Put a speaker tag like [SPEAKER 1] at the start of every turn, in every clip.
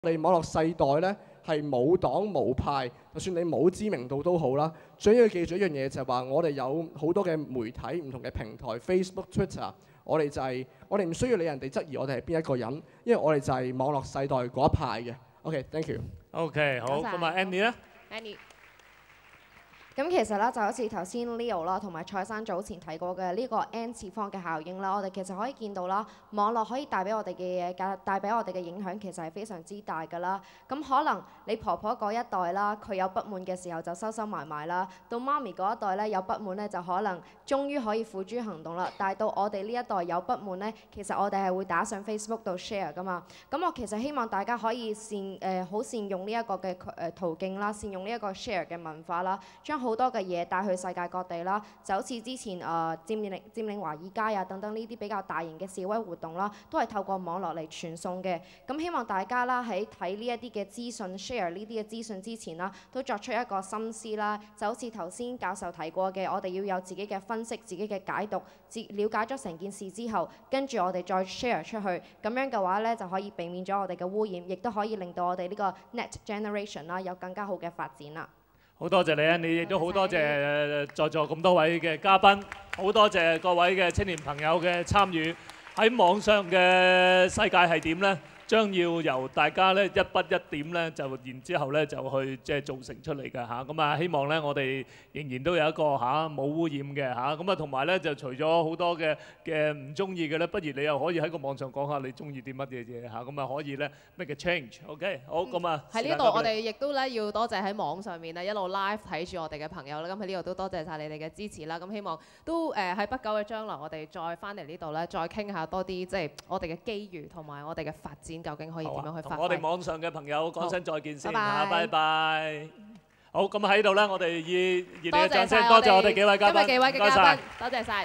[SPEAKER 1] 我哋網絡世代咧係冇黨冇派，就算你冇知名度都好啦。最緊要記住一樣嘢就係話，我哋有好多嘅媒體、唔同嘅平台 ，Facebook、Twitter， 我哋唔需要理人哋質疑我哋係邊一個人，因為我哋就係網絡世代嗰一派嘅。OK，thank you。OK，
[SPEAKER 2] 好，咁啊 Annie 咧
[SPEAKER 3] ，Annie。咁其實咧就好似頭先 Leo 啦，同埋蔡生早前提過嘅呢個 N 次方嘅效應啦，我哋其實可以見到啦，網絡可以帶俾我哋嘅嘢，帶俾我哋嘅影響其實係非常之大㗎啦。咁可能你婆婆嗰一代啦，佢有不滿嘅時候就收收埋埋啦；到媽咪嗰一代咧有不滿咧，就可能終於可以付諸行動啦。但係到我哋呢一代有不滿咧，其實我哋係會打上 Facebook 度 share 㗎嘛。咁我其實希望大家可以好善用呢一個嘅途徑啦，善用呢一個 share 嘅文化啦，將好多嘅嘢帶去世界各地啦，就好似之前佔領華爾街啊等等呢啲比較大型嘅示威活動啦，都係透過網絡嚟傳送嘅。咁希望大家啦喺睇呢一啲嘅資訊 share 呢啲嘅資訊之前啦，都作出一個深思啦。就好似頭先教授提過嘅，我哋要有自己嘅分析、自己嘅解讀，了解咗成件事之後，跟住我哋再 share 出去。咁樣嘅話咧，就可以避免咗我哋嘅污染，亦都可以令到我哋呢個 net generation 啦有更加好嘅發展啦。
[SPEAKER 2] 好多謝你啊！你亦都好多謝在座咁多位嘅嘉賓，好多謝各位嘅青年朋友嘅參與。喺網上嘅世界係點呢？將要由大家咧一筆一點咧，就然之後咧就去即係造成出嚟嘅嚇。咁啊，希望咧我哋仍然都有一個冇污染嘅嚇。咁啊，同埋咧就除咗好多嘅唔中意嘅咧，不如你又可以喺個網上講下你中意啲乜嘢嘢嚇。咁啊可以咧 make a change。OK， 好咁啊。
[SPEAKER 4] 喺呢度我哋亦都咧要多謝喺網上面啊一路 live 睇住我哋嘅朋友啦。咁喺呢度都多謝晒你哋嘅支持啦。咁希望都喺不久嘅將來，我哋再翻嚟呢度咧，再傾下多啲即係我哋嘅機遇同埋我哋嘅發展。究竟可以點樣去發揮？
[SPEAKER 2] 我哋網上嘅朋友講聲再見先嚇，
[SPEAKER 4] 拜
[SPEAKER 2] 拜。好，咁喺度咧，我哋以熱烈嘅掌聲，多謝我哋幾位嘉賓，
[SPEAKER 4] 今日幾位嘅嘉賓，多謝晒。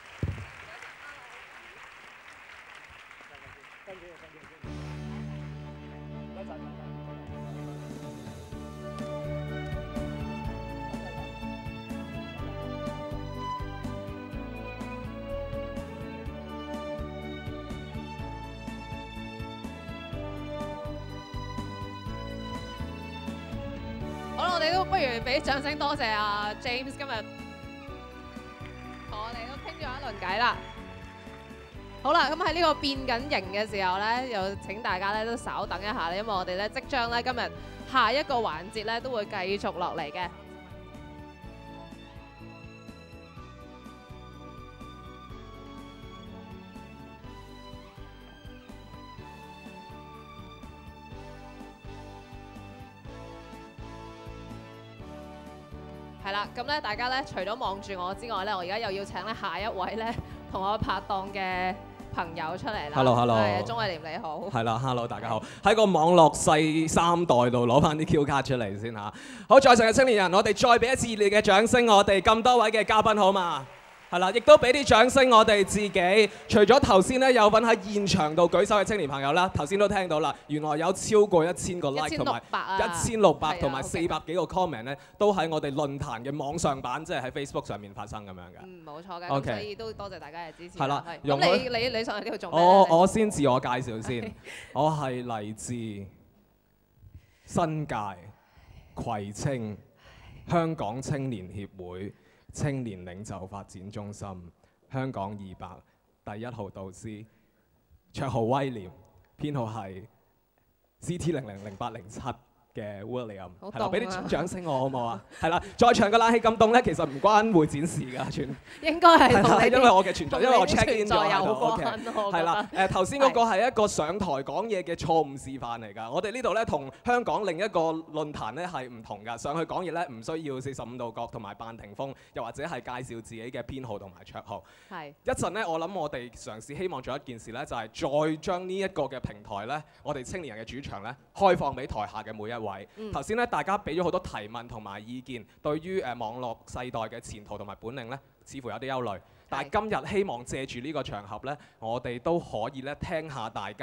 [SPEAKER 4] 好，我哋都不如俾掌聲多謝阿 James 今日同我哋都傾咗一輪偈啦。好啦，咁喺呢個變緊形嘅時候咧，又請大家咧都稍等一下咧，因為我哋咧即將咧今日下一個環節咧都會繼續落嚟嘅。係啦，咁咧大家咧除咗望住我之外咧，我而家又要請咧下一位咧同我拍檔嘅朋友出嚟啦。
[SPEAKER 5] Hello，
[SPEAKER 4] 係鍾偉廉你好。
[SPEAKER 5] 係啦 ，Hello， 大家好。喺個網絡世三代度攞翻啲 Q 卡出嚟先嚇。好，在場嘅青年人，我哋再俾一次熱烈嘅掌聲，我哋咁多位嘅嘉賓好嘛？係啦，亦都俾啲掌聲我哋自己。除咗頭先咧有份喺現場度舉手嘅青年朋友啦，頭先都聽到啦，原來有超過1000個 like 同埋1600同埋400幾個 comment 咧，都喺我哋論壇嘅網上版，即係喺 Facebook 上面發生咁樣嘅。
[SPEAKER 4] 嗯，冇錯嘅。咁所以都多謝大家嘅支持。
[SPEAKER 5] 係啦。
[SPEAKER 4] 咁你上嚟呢度做咩？
[SPEAKER 5] 我先自我介紹先，我係嚟自新界葵青香港青年協會青年領袖發展中心香港200第1號導師，綽號威廉，編號係 CT000807嘅 William， 係啦，俾啲掌聲我好唔好啊？係啦，在場嘅冷氣咁凍咧，其實唔關會展事㗎，全
[SPEAKER 4] 應該係同你
[SPEAKER 5] 因為我嘅存在，因為我 check in 咗喺度。
[SPEAKER 4] OK，
[SPEAKER 5] 係啦，頭先嗰個係一個上台講嘢嘅錯誤示範嚟㗎。我哋呢度咧同香港另一個論壇咧係唔同㗎。上去講嘢咧唔需要45度角同埋扮霆鋒，又或者係介紹自己嘅編號同埋綽號。
[SPEAKER 4] 係。
[SPEAKER 5] 一陣咧，我諗我哋嘗試希望做一件事咧，就係再將呢一個嘅平台咧，我哋青年人嘅主場咧，開放俾台下嘅每一位。頭先咧，大家俾咗好多提問同埋意見，對於網絡世代嘅前途同埋本領咧，似乎有啲憂慮。但係今日希望借住呢個場合咧，我哋都可以咧聽下大家一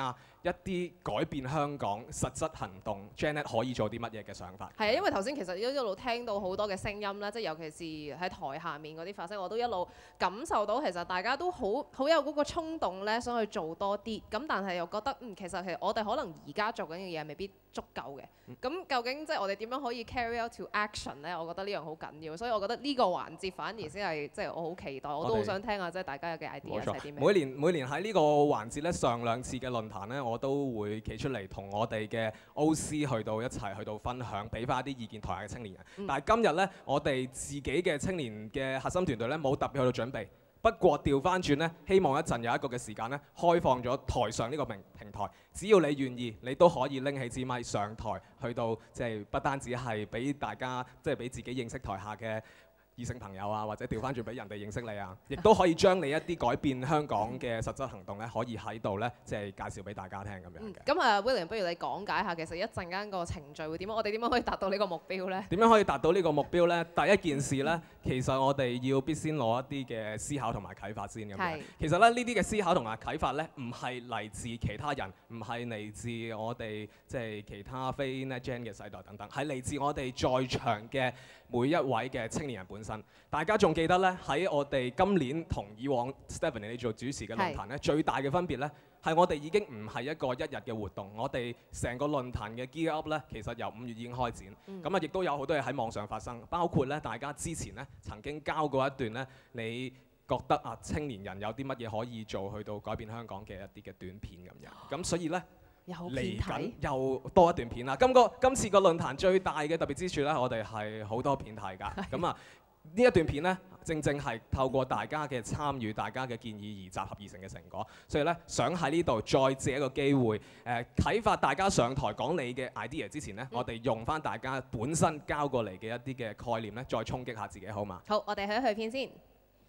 [SPEAKER 5] 一啲改變香港實質行動 ，Janet 可以做啲乜嘢嘅想法？
[SPEAKER 4] 係啊，因為頭先其實一路聽到好多嘅聲音啦，即係尤其是喺台下面嗰啲發聲，我都一路感受到其實大家都好有嗰個衝動咧，想去做多啲。咁但係又覺得其實我哋可能而家做緊嘅嘢未必足夠嘅。咁究竟即係我哋點樣可以 carry out to action 咧？我覺得呢樣好緊要，所以我覺得呢個環節反而先係即係我好期待，我都好想聽下即係大家嘅 idea 係啲咩。
[SPEAKER 5] 每年喺呢個環節咧，上兩次嘅論壇咧，我都會企出嚟同我哋嘅 OC 去到一齊去到分享，俾翻一啲意見台下嘅青年人。但係今日咧，我哋自己嘅青年嘅核心團隊咧，冇特別去到準備。不過調翻轉咧，希望一陣有一個嘅時間咧，開放咗台上呢個平台，只要你願意，你都可以拎起支咪上台，去到即係不單止係俾大家，即係俾自己認識台下嘅異性朋友啊，或者調翻轉俾人哋認識你啊，亦都可以將你一啲改變香港嘅實質行動咧，可以喺度咧，即係介紹俾大家聽咁樣嘅。
[SPEAKER 4] 咁William，不如你講解下其實一陣間個程序會點樣？我哋點樣可以達到呢個目標咧？
[SPEAKER 5] 點樣可以達到呢個目標咧？第一件事咧，其實我哋要必先攞一啲嘅思考同埋啟發先咁樣。其實咧，呢啲嘅思考同埋啟發咧，唔係嚟自其他人，唔係嚟自我哋即係其他非 NetGen 嘅世代等等，係嚟自我哋在場嘅每一位嘅青年人本身。大家仲記得咧，喺我哋今年同以往 Stephanie 你做主持嘅論壇咧，最大嘅分別咧，係我哋已經唔係一個一日嘅活動，我哋成個論壇嘅 gear up 咧，其實由5月已經開展，咁啊亦都有好多嘢喺網上發生，包括咧大家之前咧曾經交過一段咧，你覺得啊青年人有啲乜嘢可以做去到改變香港嘅一啲嘅短片咁樣，咁所以咧。嚟緊又多一段片啦！今次個論壇最大嘅特別之處咧，我哋係好多片睇㗎。咁啊，呢一段片咧，正係透過大家嘅參與、大家嘅建議而集合而成嘅成果。所以咧，想喺呢度再借一個機會，啟發大家上台講你嘅 idea 之前咧，我哋用翻大家本身交過嚟嘅一啲嘅概念咧，再衝擊下自己，好嘛？
[SPEAKER 4] 好，我哋去一去片先。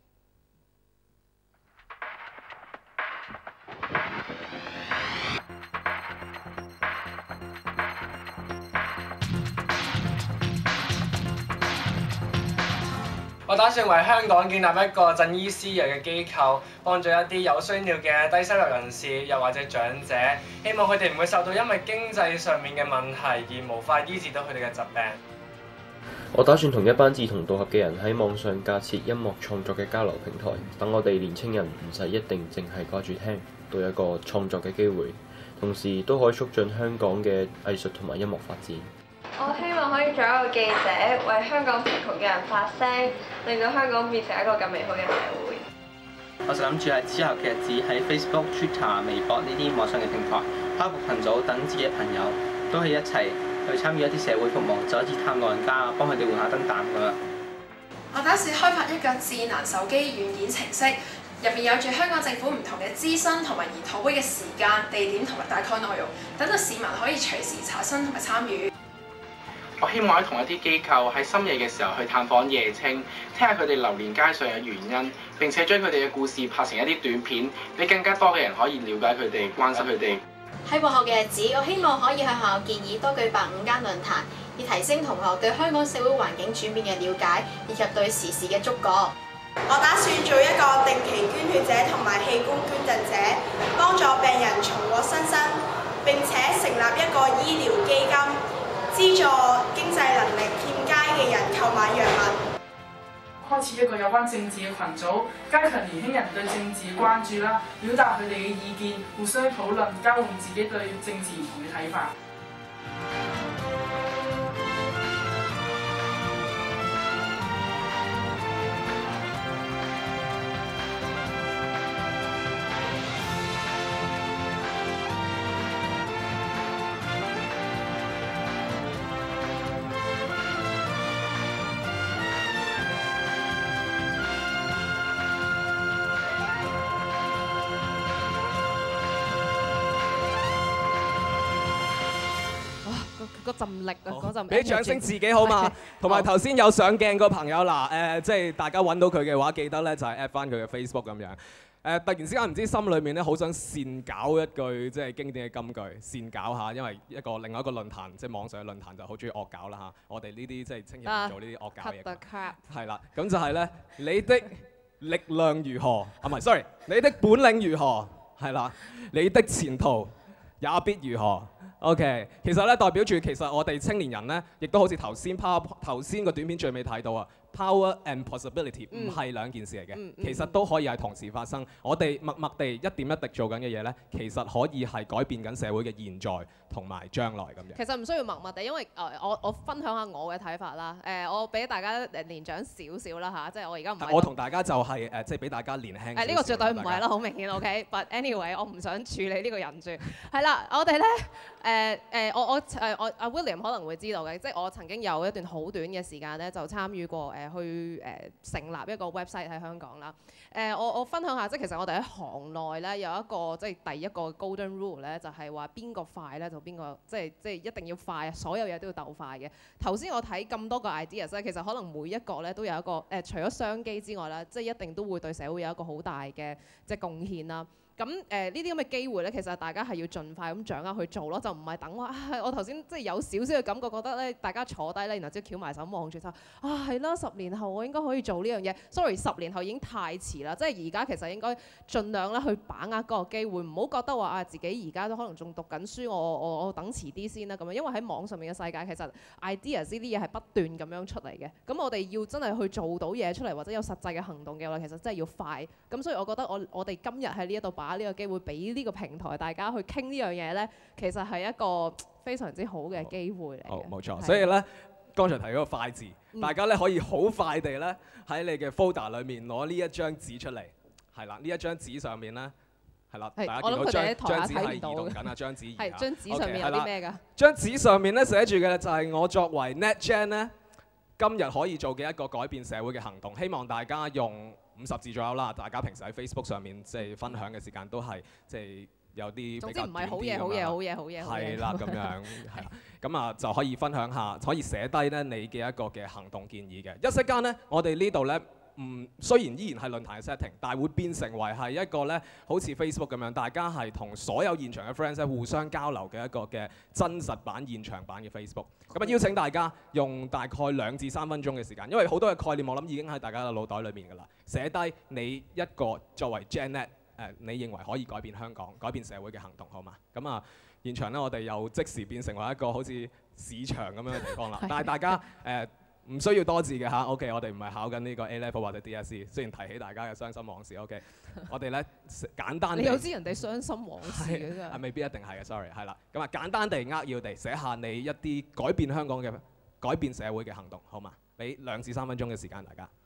[SPEAKER 6] 我打算為香港建立一個贈醫施藥嘅機構，幫助一啲有需要嘅低收入人士，又或者長者，希望佢哋唔會受到因為經濟上面嘅問題而無法醫治到佢哋嘅疾病。
[SPEAKER 7] 我打算同一班志同道合嘅人喺網上架設音樂創作嘅交流平台，等我哋年青人唔使一定淨係掛住聽，都有一個創作嘅機會，同時都可以促進香港嘅藝術同埋音樂發展。
[SPEAKER 8] 我希望可以做一個記者，為香港貧窮嘅人發聲，令到香港變成一個更美好嘅社會。
[SPEAKER 9] 我就諗住喺之後嘅日子喺 Facebook、Twitter、微博呢啲網上嘅平台開個群組，等自己嘅朋友都可以一齊去參與一啲社會服務，就好似探老人家，幫佢哋換下燈膽咁樣。
[SPEAKER 10] 我打算開發一個智能手機軟件程式，入面有住香港政府唔同嘅諮詢同埋研討會嘅時間、地點同埋大概內容，等到市民可以隨時查詢同埋參與。
[SPEAKER 11] 我希望喺同一啲機構喺深夜嘅時候去探訪夜青，聽下佢哋流連街上嘅原因，並且將佢哋嘅故事拍成一啲短片，俾更加多嘅人可以了解佢哋、關心佢哋。
[SPEAKER 12] 喺往後嘅日子，我希望可以向學校建議多舉辦5間論壇，以提升同學對香港社會環境轉變嘅了解，以及對時事嘅觸覺。
[SPEAKER 13] 我打算做一個定期捐血者同埋器官捐贈者，幫助病人重獲新生，並且成立一個醫療基金，資助經濟能力欠佳嘅人購買藥物。
[SPEAKER 14] 開設一個有關政治嘅群組，加強年輕人對政治嘅關注啦，表達佢哋嘅意見，互相討論，交換自己對政治唔同嘅睇法。
[SPEAKER 4] 嗰陣力啊，嗰陣
[SPEAKER 5] 俾掌聲自己好嘛？同埋頭先有上鏡個朋友嗱，即係大家揾到佢嘅話，記得咧就係 at 翻佢嘅 Facebook 咁樣。突然之間唔知心裏面咧好想善搞一句即係經典嘅金句，善搞下，因為另外一個論壇即係網上嘅論壇就好中意惡搞啦嚇。我哋呢啲即係青年人做呢啲惡搞嘢。係啦，咁就係咧，你的力量如何？啊唔係 ，sorry， 你的本領如何？係啦，你的前途也必如何。OK， 其實咧代表住其實我哋青年人咧，亦都好似頭先個短片最尾睇到啊。Power and possibility 唔係兩件事嚟嘅，其實都可以係同時發生。我哋默默地一點一滴做緊嘅嘢呢，其實可以係改變緊社會嘅現在同埋將來咁樣。
[SPEAKER 4] 其實唔需要默默地，因為我分享下我嘅睇法啦。我俾大家年長少少啦嚇，即係我而家唔係。我
[SPEAKER 5] 同大家就係即係俾大家年輕。
[SPEAKER 4] 呢個絕對唔係啦，好明顯 OK。But anyway， 我唔想處理呢個人住。係啦，我哋咧阿 William 可能會知道嘅，即係我曾經有一段好短嘅時間咧，就參與過去成立一個 website 喺香港啦。我分享下，即係其實我哋喺行內咧有一個即係第一個 golden rule 咧，就係話邊個快咧就邊個，即係一定要快，所有嘢都要鬥快嘅。頭先我睇咁多個 ideas 咧，其實可能每一個咧都有一個除咗商機之外啦，即係一定都會對社會有一個好大嘅即係貢獻啦。咁呢啲咁嘅機會咧，其實大家係要盡快咁掌握去做咯，就唔係等話我頭先即係有少少嘅感覺，覺得咧大家坐低咧，然後即係翹埋手望住就係啦，10年後我應該可以做呢樣嘢。Sorry， 10年後已經太遲啦，即係而家其實應該盡量咧去把握嗰個機會，唔好覺得話自己而家都可能仲讀緊書，我等遲啲先啦咁樣，因為喺網上面嘅世界其實 ideas 呢啲嘢係不斷咁樣出嚟嘅，咁我哋要真係去做到嘢出嚟，或者有實際嘅行動嘅話，其實真係要快。咁所以我覺得我哋今日喺呢一度把呢個機會俾呢個平台大家去傾呢樣嘢咧，其實係一個非常之好嘅機會嚟嘅。好，
[SPEAKER 5] 冇錯。所以咧，剛才提嗰個快字，大家咧可以好快地咧喺你嘅 folder 裏面攞呢一張紙出嚟，係啦，呢一張紙上面咧係啦，大家見到張紙係移動緊啊，張紙
[SPEAKER 4] 係張紙上面有啲咩㗎？
[SPEAKER 5] 張紙上面咧寫住嘅就係我作為 NetGen 咧今日可以做嘅一個改變社會嘅行動，希望大家用50字左右啦。大家平時喺 Facebook 上面即係分享嘅時間都係即係有啲比較短啲咁樣。總之唔係好嘢。係啦，咁樣係啦，咁啊就可以分享下，可以寫低咧你嘅一個嘅行動建議嘅。一息間咧，我哋呢度咧雖然依然係論壇嘅 setting， 但係會變成為係一個咧好似 Facebook 咁樣，大家係同所有現場嘅 friends 咧互相交流嘅一個嘅真實版、現場版嘅 Facebook。咁啊邀請大家用大概2至3分鐘嘅時間，因為好多嘅概念我諗已經喺大家嘅腦袋裏面㗎啦。寫低你一個作為 GenNet 你認為可以改變香港、改變社會嘅行動，好嘛？咁啊現場咧我哋又即時變成為一個好似市場咁樣嘅地方啦。但係大家唔需要多字嘅嚇 ，OK， 我哋唔係考緊呢個 A Level 或者 DSE， 雖然提起大家嘅傷心往事 ，OK， 我哋咧簡單地。你
[SPEAKER 4] 又知人哋傷心往事嘅真係。
[SPEAKER 5] 未必一定係嘅 ，sorry， 係啦，咁啊簡單地扼要地寫下你一啲改變香港嘅、改變社會嘅行動，好嘛？俾2至3分鐘嘅時間大家。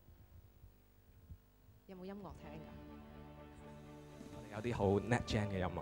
[SPEAKER 4] 有冇音樂聽㗎？
[SPEAKER 5] 我哋有啲好 NetGen 嘅音樂。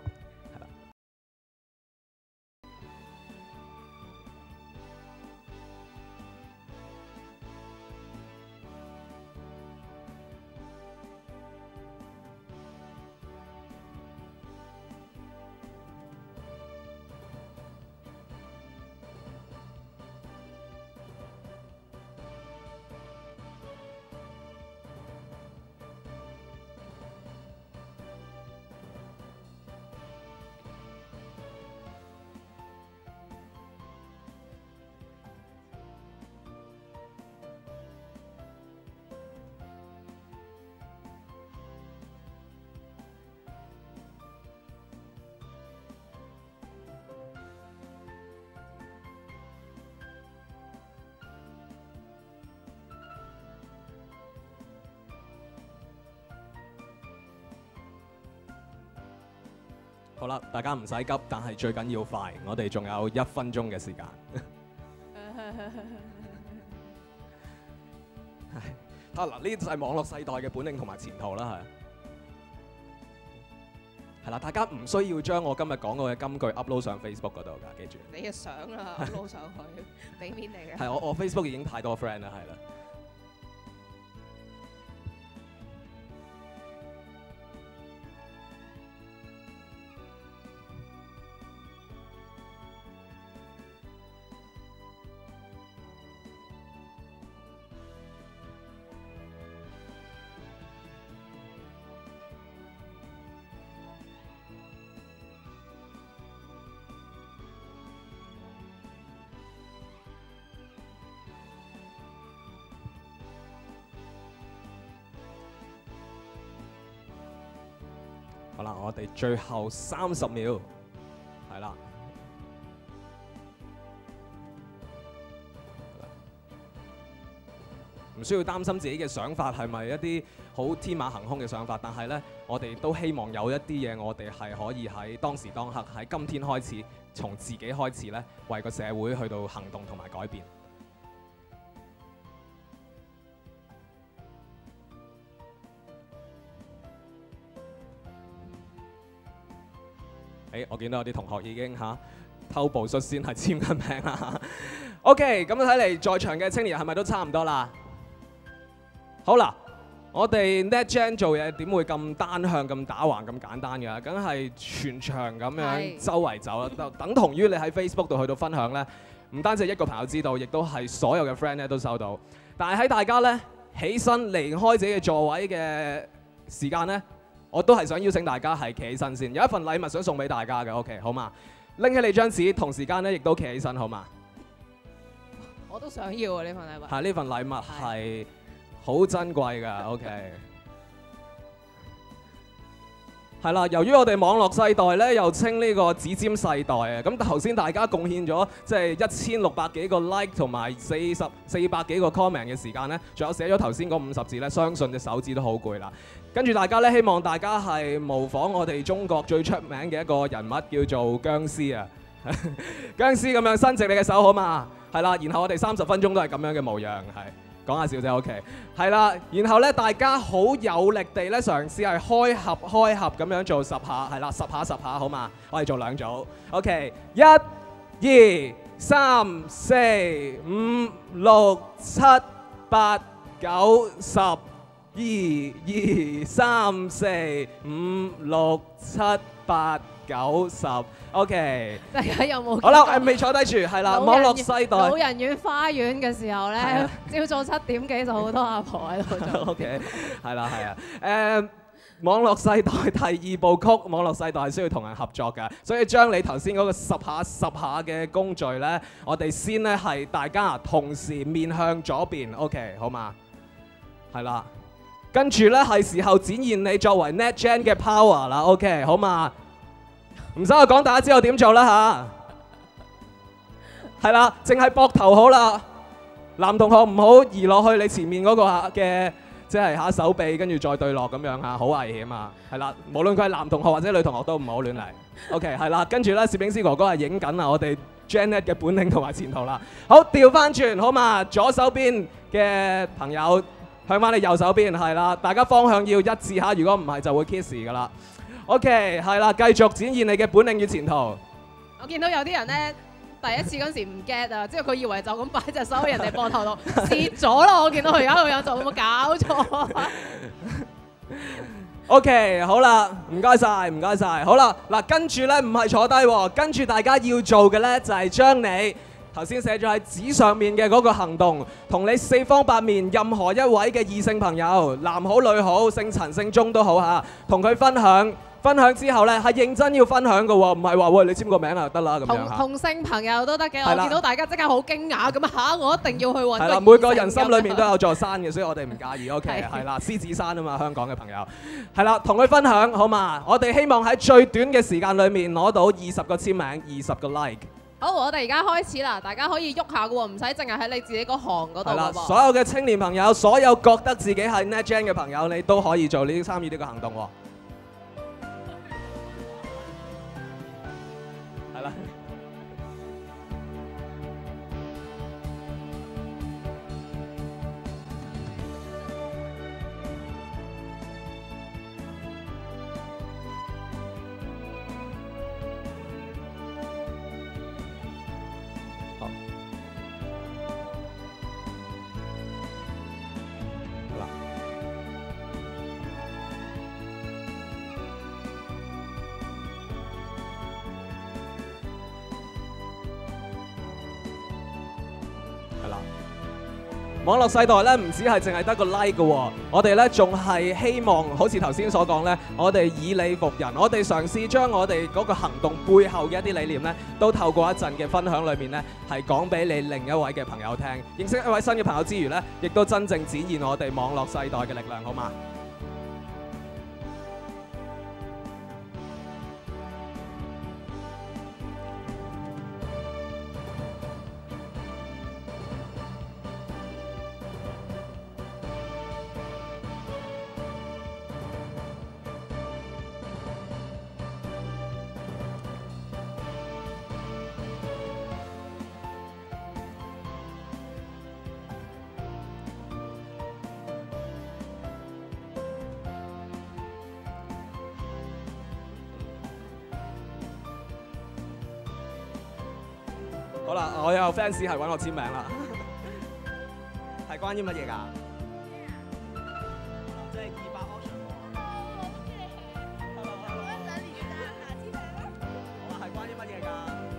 [SPEAKER 5] 好啦，大家唔使急，但係最緊要快。我哋仲有1分鐘嘅時間。嗱，呢就係網絡世代嘅本領同埋前途啦，係啦，大家唔需要將我今日講過嘅金句 upload 上 Facebook 嗰度㗎，記住。
[SPEAKER 4] 你嘅相啦 upload 上去，俾面你嘅。
[SPEAKER 5] 係我 Facebook 已經太多 friend 啦，係啦。好啦，我哋最後30秒。 唔需要擔心自己嘅想法係咪一啲好天馬行空嘅想法，但係呢，我哋都希望有一啲嘢我哋係可以喺當時當刻喺今天開始，從自己開始呢，為個社會去到行動同埋改變。我見到有啲同學已經偷步率先係簽緊名啦。OK， 咁睇嚟在場嘅青年係咪都差唔多啦？好啦，我哋 NetGen 做嘢點會咁單向、咁打橫、咁簡單㗎？梗係全場咁樣周圍走啦，等同於你喺 Facebook 度去到分享呢，唔單止一個朋友知道，亦都係所有嘅 friend 咧都收到。但係喺大家呢起身離開自己嘅座位嘅時間呢，我都係想邀請大家係企起身先，有一份禮物想送俾大家嘅 ，OK 好嘛？拎起你張紙，同時間咧亦都企起身，好嘛？
[SPEAKER 4] 我都想要啊呢份禮物。
[SPEAKER 5] 係呢份禮物係好珍貴㗎 ，OK。係啦，由於我哋網絡世代咧，又稱呢個指尖世代啊。咁頭先大家貢獻咗即係1600幾個 like 同埋400幾個 comment 嘅時間咧，仲有寫咗頭先嗰50字咧，相信隻手指都好攰啦。跟住大家咧，希望大家係模仿我哋中國最出名嘅一個人物叫做僵屍啊！僵屍咁樣伸直你嘅手好嘛？係啦，然後我哋30分鐘都係咁樣嘅模樣，係。講下笑啫 ，OK， 係啦，然後咧大家好有力地咧嘗試係開合咁樣做10下，係啦，10下好嘛？我哋做2組 ，OK， 1、2、3、4、5、6、7、8、9、10、2、3、4、5、6、7、8、9、10 ，OK。大家有冇？好啦，未坐低住，係啦，網絡世代。
[SPEAKER 4] 老人院花園嘅時候咧，朝早7點幾就好多阿婆喺度做。
[SPEAKER 5] OK， 係啦，係啊，網絡世代第2部曲，網絡世代係需要同人合作嘅，所以將你頭先嗰個10下嘅工序咧，我哋先咧係大家同時面向左邊 ，OK， 好嘛？係啦，跟住咧係時候展現你作為 NetGen 嘅 power 啦 ，OK， 好嘛？唔使我講，大家知道點做啦嚇，係啦，淨係膊頭好啦，男同學唔好移落去你前面嗰個嘅，即係手臂，跟住再對落咁樣嚇，好危險啊！係啦，無論佢係男同學或者女同學都唔好亂嚟。OK， 係啦，跟住咧攝影師哥哥係影緊啊，我哋 Janet 嘅本領同埋前途啦。好，調翻轉好嘛？左手邊嘅朋友向翻你右手邊，係啦，大家方向要一致嚇，如果唔係就會 kiss 㗎啦。OK， 係啦，繼續展現你嘅本領與前途。
[SPEAKER 4] 我見到有啲人咧，第一次嗰時唔 get 啊，之後佢以為就咁擺隻手喺人哋膊頭度，蝕咗啦！我見到佢而家個樣就有冇搞錯
[SPEAKER 5] ？OK， 好啦，唔該晒，唔該晒。好啦，嗱，跟住咧唔係坐低喎，跟住大家要做嘅咧就係將你頭先寫咗喺紙上面嘅嗰個行動，同你4方8面任何一位嘅異性朋友，男好女好，姓陳姓鐘都好嚇，同佢分享。分享之後咧，係認真要分享嘅喎，唔係話喂你簽個名啊就得啦咁樣嚇。
[SPEAKER 4] 同性朋友都得嘅，我見到大家即刻好驚訝咁嚇，我一定要去揾。係啦，
[SPEAKER 5] 每個人心裏面都有座山嘅，所以我哋唔介意。OK， 係啦，獅子山啊嘛，香港嘅朋友。係啦，同佢分享好嘛？我哋希望喺最短嘅時間裏面攞到20個簽名，20個 like。
[SPEAKER 4] 好，我哋而家開始啦，大家可以喐下嘅喎，唔使淨係喺你自己嗰行嗰度。係啦，
[SPEAKER 5] 所有嘅青年朋友，所有覺得自己係 NetGen 嘅朋友，你都可以參與呢個行動喎。係啦。網絡世代咧唔止係淨係得個 like 嘅喎，我哋咧仲係希望好似頭先所講咧，我哋以理服人，我哋嘗試將我哋嗰個行動背後嘅一啲理念咧，都透過一陣嘅分享裏面咧，係講俾你另一位嘅朋友聽，認識一位新嘅朋友之餘咧，亦都真正展現我哋網絡世代嘅力量，好嗎？ 好啦，我有 fans 係揾我簽名啦，係關於乜嘢㗎？即係200 option 喎。好啊，係關於乜嘢㗎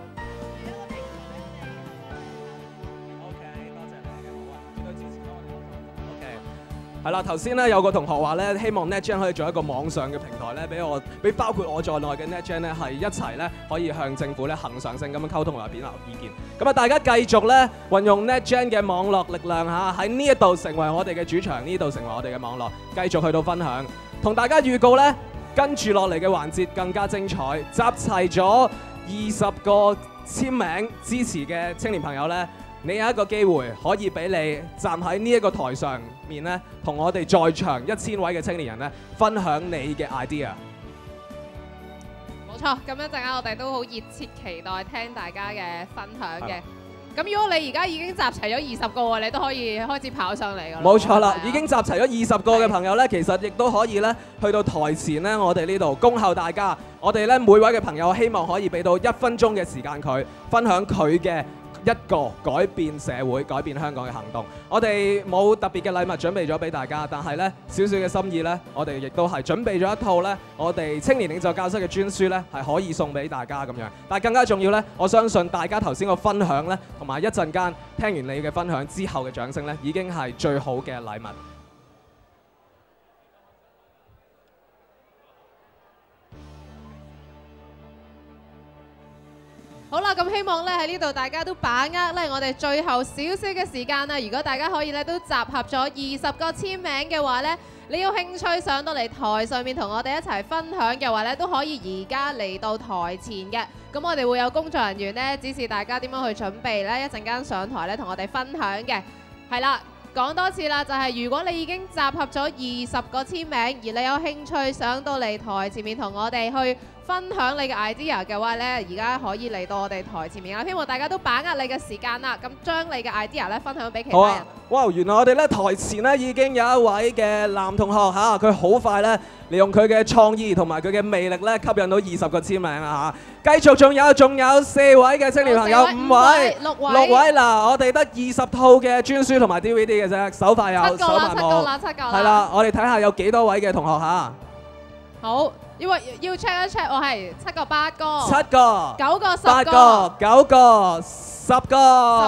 [SPEAKER 5] ？OK， 多謝你嘅好啊，絕對支持我哋。OK。係啦，頭先咧有個同學話咧，希望 NetGen 可以做一個網上嘅平台咧，俾包括我在內嘅 NetGen 咧係一齊咧可以向政府咧恆常性咁樣溝通同埋表達意見。咁啊，大家繼續咧運用 NetGen 嘅網絡力量嚇，喺呢一度成為我哋嘅主場，呢度成為我哋嘅網絡，繼續去到分享。同大家預告咧，跟住落嚟嘅環節更加精彩，集齊咗20個簽名支持嘅青年朋友咧。你有一個機會可以俾你站喺呢一個台上面咧，同我哋在場1000位嘅青年人咧分享你嘅 idea。
[SPEAKER 4] 冇錯，咁一陣間我哋都好熱切期待聽大家嘅分享嘅。咁如果你而家已經集齊咗20個喎，你都可以開始跑上嚟㗎啦。
[SPEAKER 5] 冇錯啦，已經集齊咗20個嘅朋友咧，其實亦都可以咧去到台前咧，我哋呢度恭候大家。我哋咧每位嘅朋友希望可以俾到1分鐘嘅時間佢分享佢嘅一個改變社會、改變香港嘅行動。我哋冇特別嘅禮物準備咗俾大家，但係咧少少嘅心意咧，我哋亦都係準備咗一套咧，我哋青年領袖教室嘅專書咧，係可以送俾大家咁樣。但係更加重要咧，我相信大家頭先個分享咧，同埋一陣間聽完你嘅分享之後嘅掌聲咧，已經係最好嘅禮物。
[SPEAKER 4] 好啦，咁希望咧喺呢度大家都把握咧我哋最後少少嘅時間啦。如果大家可以咧都集合咗20個簽名嘅話咧，你有興趣上到嚟台上面同我哋一齊分享嘅話咧，都可以而家嚟到台前嘅。咁我哋會有工作人員咧指示大家點樣去準備咧，一陣間上台咧同我哋分享嘅。係啦，講多次啦，就係如果你已經集合咗20個簽名，而你有興趣上到嚟台前面同我哋去分享你嘅 idea 嘅話咧，而家可以嚟到我哋台前面啦。希望大家都把握你嘅時間啦，咁將你嘅 idea 咧分享俾其他人。
[SPEAKER 5] 好啊！哇，原來我哋咧台前咧已經有一位嘅男同學嚇，佢好快咧利用佢嘅創意同埋佢嘅魅力咧吸引到20個簽名啦嚇。繼續仲有4位嘅青年朋友，5位、6位嗱，我哋得20套嘅專書同埋 DVD 嘅啫，手快有，手慢冇。
[SPEAKER 4] 7個啦。
[SPEAKER 5] 係啦，我哋睇下有幾多位嘅同學嚇。
[SPEAKER 4] 好，因為要 check 一 check， 我係7個、8個、
[SPEAKER 5] 7個、
[SPEAKER 4] 9個、10個、
[SPEAKER 5] 8個、9個、10個、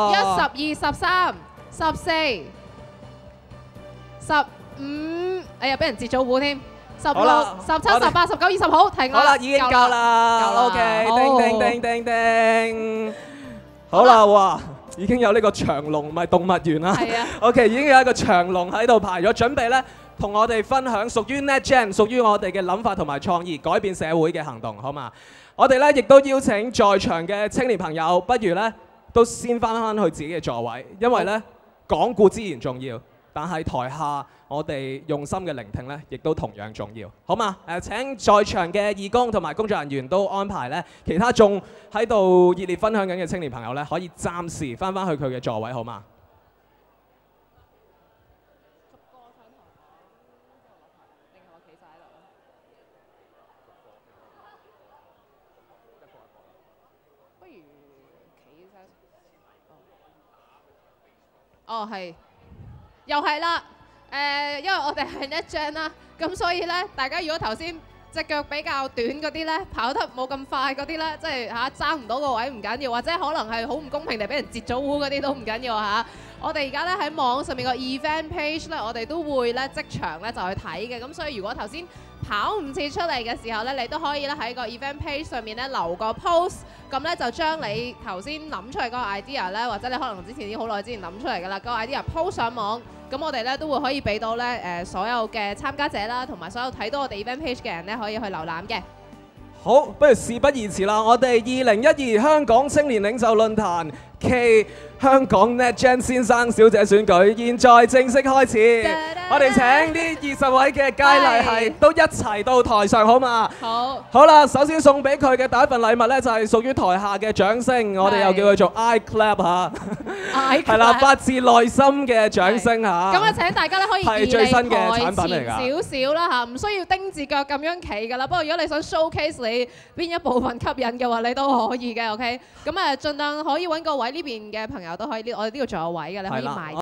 [SPEAKER 4] 11、12、13、14、15，哎呀，俾人截咗糊添。16、17、18、19、20，好，停啦。
[SPEAKER 5] 好啦，已經夠啦。OK，叮叮叮。好啦，哇，已經有呢個長龍，咪動物園啦。係啊。OK，已經有一個長龍喺度排咗，準備咧。同我哋分享屬於 NetGen、屬於我哋嘅諗法同埋創意，改變社會嘅行動，好嘛？我哋咧亦都邀請在場嘅青年朋友，不如咧都先翻去自己嘅座位，因為咧講固之然重要，但係台下我哋用心嘅聆聽咧，亦都同樣重要，好嘛？請在場嘅義工同埋工作人員都安排咧，其他仲喺度熱烈分享緊嘅青年朋友咧，可以暫時翻去佢嘅座位，好嘛？
[SPEAKER 4] 哦，係，又係啦，因為我哋係 NetGen 啦，咁所以咧，大家如果頭先隻腳比較短嗰啲咧，跑得冇咁快嗰啲咧，即係爭唔到個位唔緊要，或者可能係好唔公平地俾人截咗糊嗰啲都唔緊要嚇。我哋而家咧喺網上面個 event page 咧，我哋都會咧即場咧就去睇嘅，咁所以如果頭先跑唔切出嚟嘅時候咧，你都可以咧喺個 event page 上面咧留個 post， 咁咧就將你頭先諗出嚟嗰個 idea 咧，或者你可能之前已經好耐之前諗出嚟㗎啦，個 idea post 上網，咁我哋咧都會可以俾到咧所有嘅參加者啦，同埋所有睇到我哋 event page 嘅人咧，可以去瀏覽嘅。
[SPEAKER 5] 好，不如事不宜遲啦，我哋2012香港青年領袖論壇暨香港 NetGen 先生小姐選舉，現在正式開始。我哋請呢20位嘅佳麗係都一齊到台上，好嘛？
[SPEAKER 4] 好。
[SPEAKER 5] 好啦，首先送俾佢嘅第一份禮物咧，就係屬於台下嘅掌聲，我哋又叫佢做 I clap 嚇。係啦，發自內心嘅掌聲嚇。
[SPEAKER 4] 咁啊，請大家咧可以
[SPEAKER 5] 係最新嘅產品嚟㗎。
[SPEAKER 4] 少少啦嚇，唔需要丁字腳咁樣企㗎啦。不過如果你想 showcase 你邊一部分吸引嘅話，你都可以嘅。OK，咁啊，盡量可以揾個位呢邊嘅朋友都可以，我哋呢度仲有位嘅，你可以埋